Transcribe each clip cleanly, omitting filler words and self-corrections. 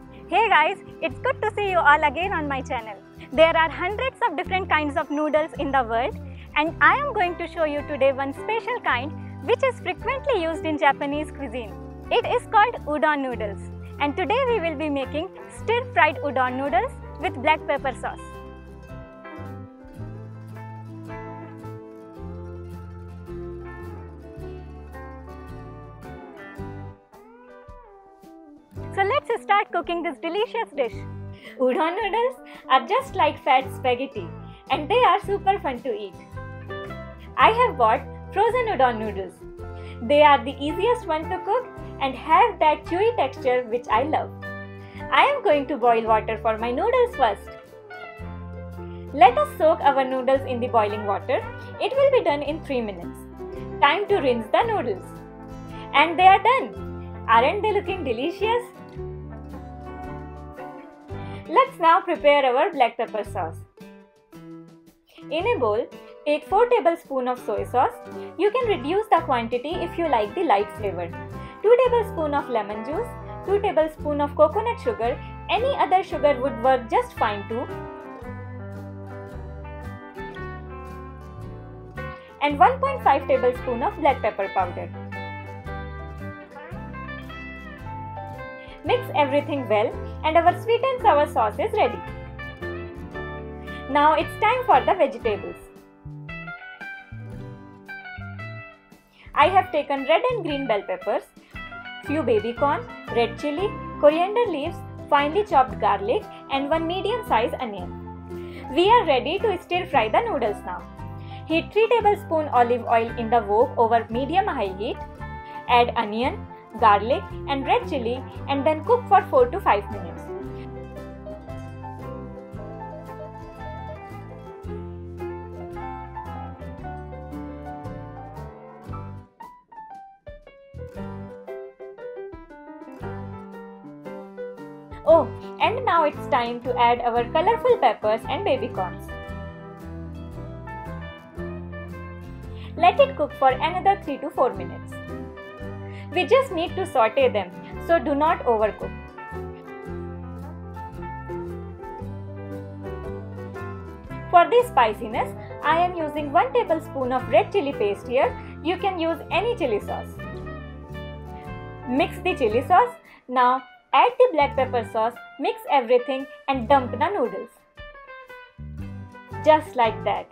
Hey guys, it's good to see you all again on my channel. There are hundreds of different kinds of noodles in the world, and I am going to show you today one special kind which is frequently used in Japanese cuisine. It is called udon noodles, and today we will be making stir-fried udon noodles with black pepper sauce. So let's start cooking this delicious dish. Udon noodles are just like fat spaghetti, and they are super fun to eat. I have bought frozen udon noodles. They are the easiest one to cook and have that chewy texture which I love. I am going to boil water for my noodles first. Let us soak our noodles in the boiling water. It will be done in 3 minutes. Time to rinse the noodles. And they are done. Aren't they looking delicious? Let's now prepare our black pepper sauce. In a bowl, take 4 tablespoons of soy sauce. You can reduce the quantity if you like the light flavor. 2 tablespoons of lemon juice, 2 tablespoons of coconut sugar. Any other sugar would work just fine too. And 1.5 tablespoons of black pepper powder. Mix everything well and our sweet and sour sauce is ready. Now it's time for the vegetables. I have taken red and green bell peppers, few baby corn, red chili, coriander leaves, finely chopped garlic and 1 medium-sized onion. We are ready to stir fry the noodles now. Heat 3 tablespoons olive oil in the wok over medium-high heat. Add onion, garlic and red chili and then cook for 4 to 5 minutes. Oh, and now it's time to add our colorful peppers and baby corns. Let it cook for another 3 to 4 minutes. We just need to saute them, so do not overcook. For the spiciness, I am using 1 tablespoon of red chili paste here. You can use any chili sauce. Mix the chili sauce. Now add the black pepper sauce, mix everything and dump the noodles. Just like that.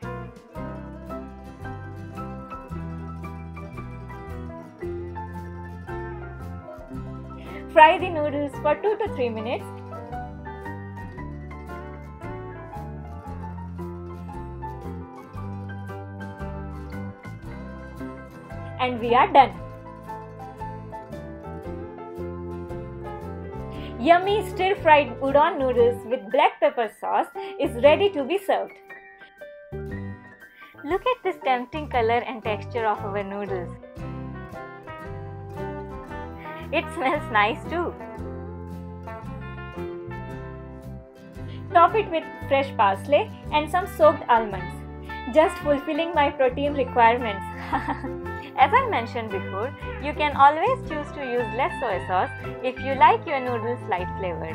Fry the noodles for 2 to 3 minutes. And we are done. Yummy stir-fried udon noodles with black pepper sauce is ready to be served. Look at this tempting color and texture of our noodles. It smells nice too. Top it with fresh parsley and some soaked almonds, just fulfilling my protein requirements. As I mentioned before, you can always choose to use less soy sauce if you like your noodles light flavored.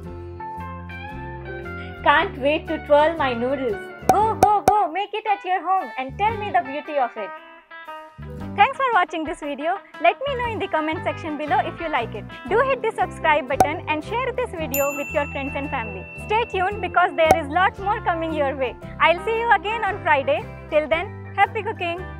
Can't wait to twirl my noodles. Go, go, go! Make it at your home and tell me the beauty of it. Thanks for watching this video. Let me know in the comment section below if you like it. Do hit the subscribe button and share this video with your friends and family. Stay tuned because there is lots more coming your way. I'll see you again on Friday. Till then, happy cooking!